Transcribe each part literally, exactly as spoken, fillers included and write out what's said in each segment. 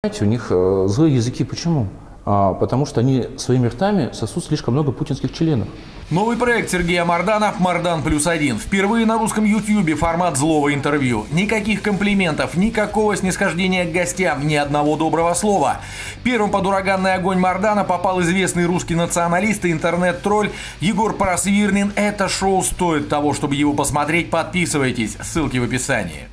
У них э, злые языки. Почему? А, потому что они своими ртами сосут слишком много путинских членов. Новый проект Сергея Мардана «Мардан плюс один». Впервые на русском ютьюбе формат злого интервью. Никаких комплиментов, никакого снисхождения к гостям, ни одного доброго слова. Первым под ураганный огонь Мардана попал известный русский националист и интернет-тролль Егор Просвирнин. Это шоу стоит того, чтобы его посмотреть. Подписывайтесь, ссылки в описании.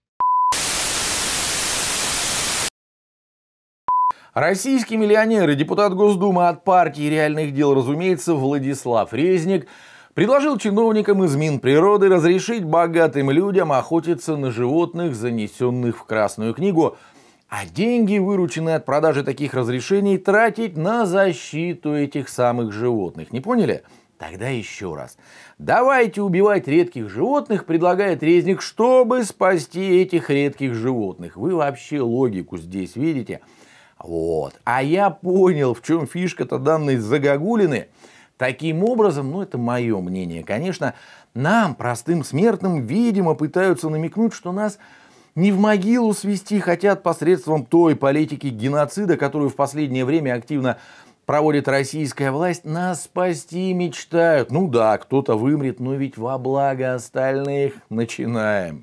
Российский миллионер и депутат Госдумы от партии реальных дел, разумеется, Владислав Резник предложил чиновникам из Минприроды разрешить богатым людям охотиться на животных, занесенных в Красную книгу, а деньги, вырученные от продажи таких разрешений, тратить на защиту этих самых животных. Не поняли? Тогда еще раз. Давайте убивать редких животных, предлагает Резник, чтобы спасти этих редких животных. Вы вообще логику здесь видите? Вот. А я понял, в чем фишка-то данной загогулины. Таким образом, ну это мое мнение, конечно, нам, простым смертным, видимо, пытаются намекнуть, что нас не в могилу свести хотят посредством той политики геноцида, которую в последнее время активно проводит российская власть. Нас спасти мечтают. Ну да, кто-то вымрет, но ведь во благо остальных. Начинаем.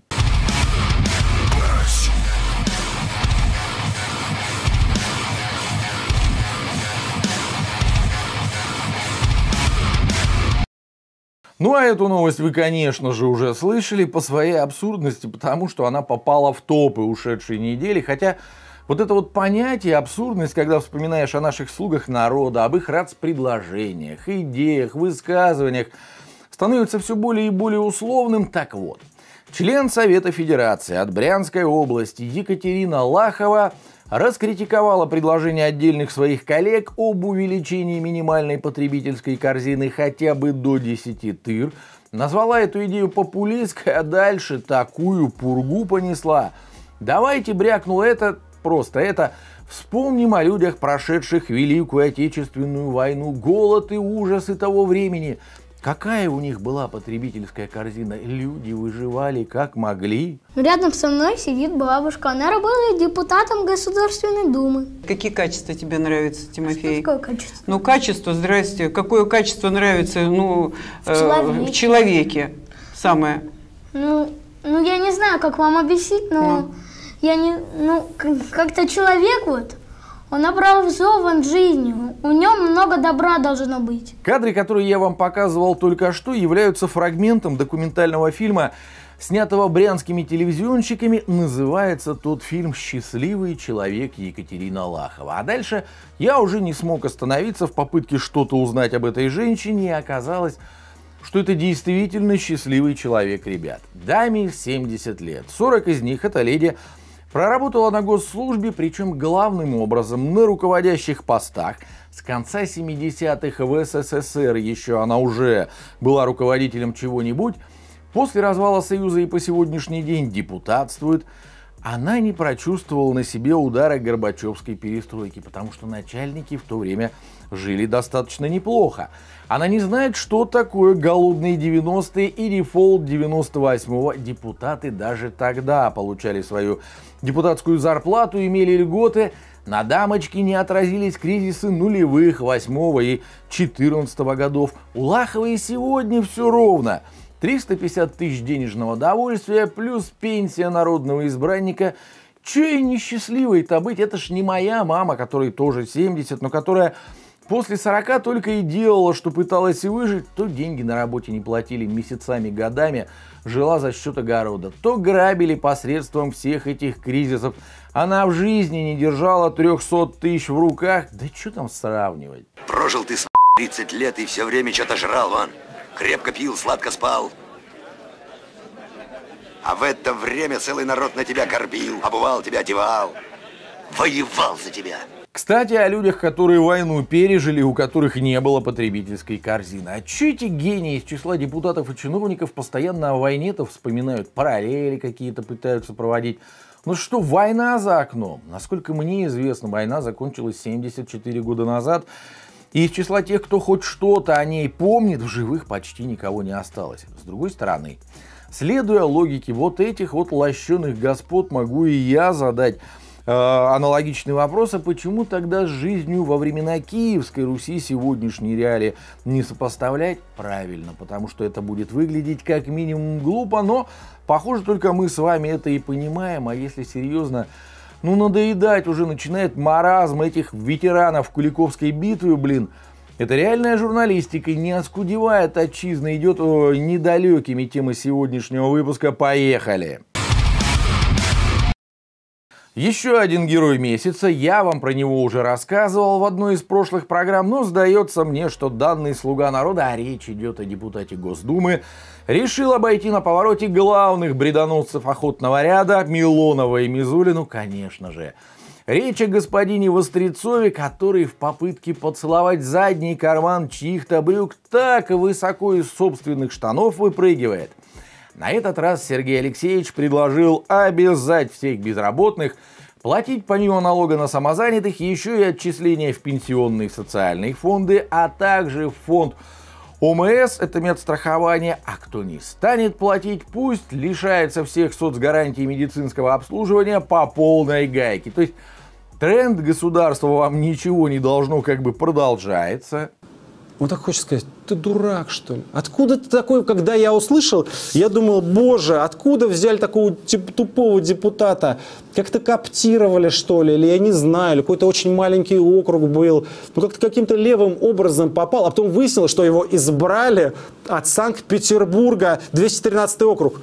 Ну а эту новость вы, конечно же, уже слышали по своей абсурдности, потому что она попала в топы ушедшей недели. Хотя вот это вот понятие абсурдность, когда вспоминаешь о наших слугах народа, об их рацпредложениях, идеях, высказываниях, становится все более и более условным. Так вот, член Совета Федерации от Брянской области Екатерина Лахова раскритиковала предложение отдельных своих коллег об увеличении минимальной потребительской корзины хотя бы до десяти тыр, назвала эту идею популистской, а дальше такую пургу понесла. Давайте, брякнула это, просто это, вспомним о людях, прошедших Великую Отечественную войну, голод и ужасы того времени. Какая у них была потребительская корзина? Люди выживали как могли. Рядом со мной сидит бабушка. Она работает депутатом Государственной Думы. Какие качества тебе нравятся, Тимофей? Что такое качество? Ну, качество, здрасте. Какое качество нравится ну, в, э, человеке. в человеке? Самое. Ну, ну, я не знаю, как вам объяснить, но ну. я не, ну, как-то человек вот. Он образован жизнью, у нем много добра должно быть. Кадры, которые я вам показывал только что, являются фрагментом документального фильма, снятого брянскими телевизионщиками. Называется тот фильм «Счастливый человек» Екатерина Лахова. А дальше я уже не смог остановиться в попытке что-то узнать об этой женщине, и оказалось, что это действительно счастливый человек, ребят. Даме семьдесят лет, сорок из них это леди проработала на госслужбе, причем главным образом на руководящих постах. С конца семидесятых в СССР еще она уже была руководителем чего-нибудь. После развала Союза и по сегодняшний день депутатствует. Она не прочувствовала на себе удара Горбачевской перестройки, потому что начальники в то время жили достаточно неплохо. Она не знает, что такое голодные девяностые и дефолт девяносто восьмого. Депутаты даже тогда получали свою депутатскую зарплату, имели льготы. На дамочки не отразились кризисы нулевых, восьмого и четырнадцатого годов. У Лаховой сегодня все ровно. триста пятьдесят тысяч денежного довольствия плюс пенсия народного избранника. Че и несчастливой-то быть? Это ж не моя мама, которой тоже семьдесят, но которая после сорока только и делала, что пыталась и выжить. То деньги на работе не платили месяцами, годами, жила за счет огорода, то грабили посредством всех этих кризисов. Она в жизни не держала трехсот тысяч в руках. Да что там сравнивать? Прожил ты с тридцать лет и все время что-то жрал, вон. Крепко пил, сладко спал. А в это время целый народ на тебя корбил, обувал тебя, одевал, воевал за тебя. Кстати, о людях, которые войну пережили, у которых не было потребительской корзины. А че эти гении из числа депутатов и чиновников постоянно о войне-то вспоминают, параллели какие-то пытаются проводить? Ну что, война за окном? Насколько мне известно, война закончилась семьдесят четыре года назад. И из числа тех, кто хоть что-то о ней помнит, в живых почти никого не осталось. С другой стороны, следуя логике вот этих вот лощеных господ, могу и я задать э, аналогичный вопрос, а почему тогда с жизнью во времена Киевской Руси сегодняшние реалии не сопоставлять? Правильно, потому что это будет выглядеть как минимум глупо, но похоже, только мы с вами это и понимаем, а если серьезно, ну надоедать уже начинает маразм этих ветеранов Куликовской битвы, блин. Это реальная журналистика, не оскудевает отчизна, идет о, недалекими темы сегодняшнего выпуска. Поехали! Еще один герой месяца, я вам про него уже рассказывал в одной из прошлых программ, но сдается мне, что данный слуга народа, а речь идет о депутате Госдумы, решил обойти на повороте главных бредоносцев охотного ряда Милонова и Мизулину, конечно же. Речь о господине Вострецове, который в попытке поцеловать задний карман чьих-то брюк так высоко из собственных штанов выпрыгивает. На этот раз Сергей Алексеевич предложил обязать всех безработных платить помимо налога на самозанятых еще и отчисления в пенсионные и социальные фонды, а также в фонд ОМС, это медстрахование, а кто не станет платить, пусть лишается всех соцгарантий медицинского обслуживания по полной гайке. То есть тренд государства вам ничего не должно как бы продолжается. Он так хочет сказать, ты дурак, что ли? Откуда ты такой, когда я услышал, я думал, боже, откуда взяли такого тупого депутата? Как-то коптировали, что ли, или я не знаю, или какой-то очень маленький округ был. Ну, как-то каким-то левым образом попал, а потом выяснилось, что его избрали от Санкт-Петербурга, двести тринадцатый округ.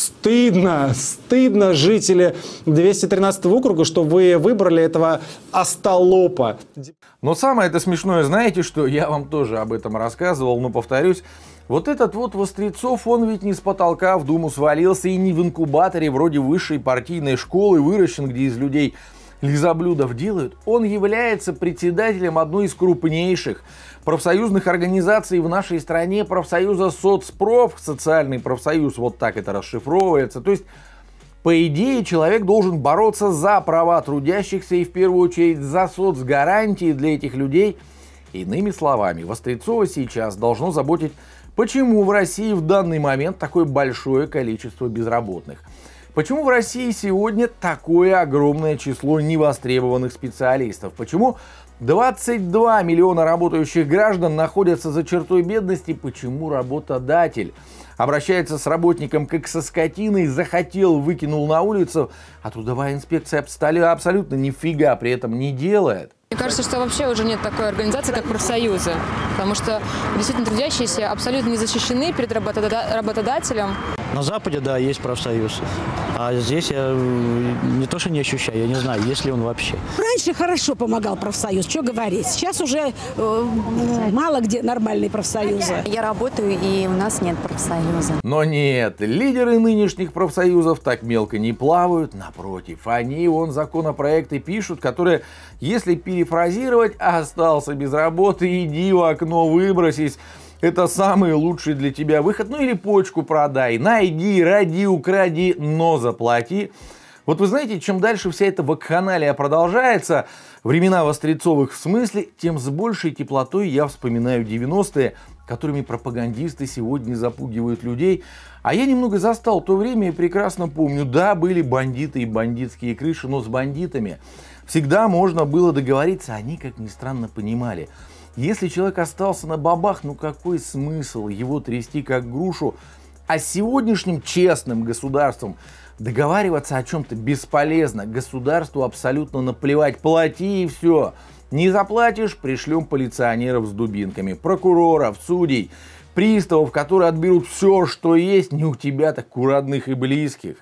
Стыдно, стыдно, жители двести тринадцатого округа, что вы выбрали этого остолопа. Но самое это смешное, знаете, что я вам тоже об этом рассказывал, но повторюсь, вот этот вот Вострецов, он ведь не с потолка в Думу свалился и не в инкубаторе вроде высшей партийной школы выращен, где из людей лизоблюдов делают. Он является председателем одной из крупнейших профсоюзных организаций в нашей стране, профсоюза Соцпроф, социальный профсоюз, вот так это расшифровывается. То есть, по идее, человек должен бороться за права трудящихся и в первую очередь за соцгарантии для этих людей. Иными словами, Вострецова сейчас должно заботить, почему в России в данный момент такое большое количество безработных. Почему в России сегодня такое огромное число невостребованных специалистов? Почему двадцать два миллиона работающих граждан находятся за чертой бедности? Почему работодатель обращается с работником как со скотиной, захотел, выкинул на улицу, а трудовая инспекция абсолютно нифига при этом не делает? Мне кажется, что вообще уже нет такой организации, как профсоюзы, потому что действительно трудящиеся абсолютно не защищены перед работодателем. На Западе, да, есть профсоюз, а здесь я не то что не ощущаю, я не знаю, есть ли он вообще. Раньше хорошо помогал профсоюз, что говорить, сейчас уже э, мало где нормальные профсоюзы. Я работаю, и у нас нет профсоюза. Но нет, лидеры нынешних профсоюзов так мелко не плавают, напротив, они вон законопроекты пишут, которые, если перефразировать, остался без работы, иди в окно выбросись. Это самый лучший для тебя выход. Ну или почку продай. Найди, роди, укради, но заплати. Вот вы знаете, чем дальше вся эта вакханалия продолжается, времена Вострецовых в смысле, тем с большей теплотой я вспоминаю девяностые, которыми пропагандисты сегодня запугивают людей. А я немного застал то время и прекрасно помню, да, были бандиты и бандитские крыши, но с бандитами всегда можно было договориться, они, как ни странно, понимали. Если человек остался на бабах, ну какой смысл его трясти как грушу? А с сегодняшним честным государством договариваться о чем-то бесполезно. Государству абсолютно наплевать. Плати и все. Не заплатишь, пришлем полиционеров с дубинками, прокуроров, судей, приставов, которые отберут все, что есть не у тебя, так у родных и близких.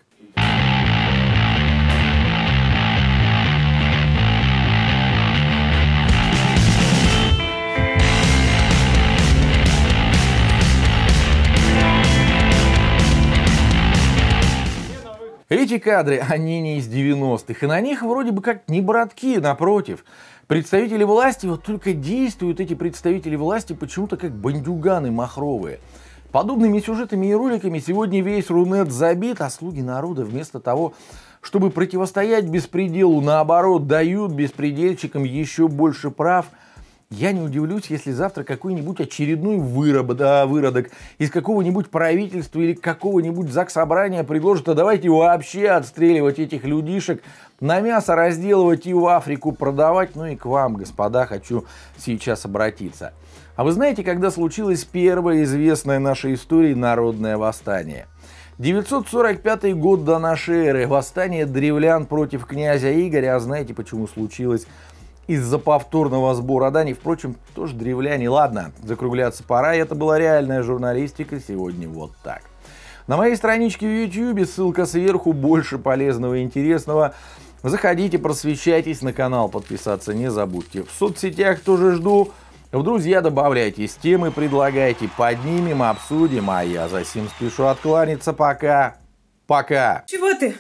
Эти кадры, они не из девяностых, и на них вроде бы как не братки, напротив. Представители власти, вот только действуют эти представители власти почему-то как бандюганы махровые. Подобными сюжетами и роликами сегодня весь Рунет забит, а слуги народа вместо того, чтобы противостоять беспределу, наоборот, дают беспредельщикам еще больше прав. Я не удивлюсь, если завтра какой-нибудь очередной выродок, да, выродок из какого-нибудь правительства или какого-нибудь заксобрания предложит, а давайте вообще отстреливать этих людишек, на мясо разделывать и в Африку продавать. Ну и к вам, господа, хочу сейчас обратиться. А вы знаете, когда случилось первое известное нашей истории народное восстание? девятьсот сорок пятый год до нашей эры. Восстание древлян против князя Игоря. А знаете, почему случилось? Из-за повторного сбора дани. Впрочем, тоже древляне. Ладно, закругляться пора. Это была реальная журналистика. Сегодня вот так. На моей страничке в ютубе, ссылка сверху, больше полезного и интересного. Заходите, просвещайтесь, на канал подписаться не забудьте. В соцсетях тоже жду. В друзья добавляйтесь, темы предлагайте, поднимем, обсудим. А я за сим спешу откланяться. Пока. Пока. Чего ты?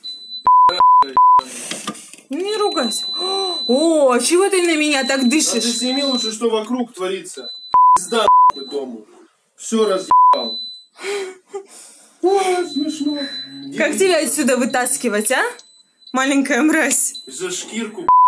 Не ругайся. О, чего ты на меня так дышишь? А ты сними лучше, что вокруг творится. Пизда дому. Все разъебал. О, смешно. Как тебя отсюда вытаскивать, а? Маленькая мразь. За шкирку,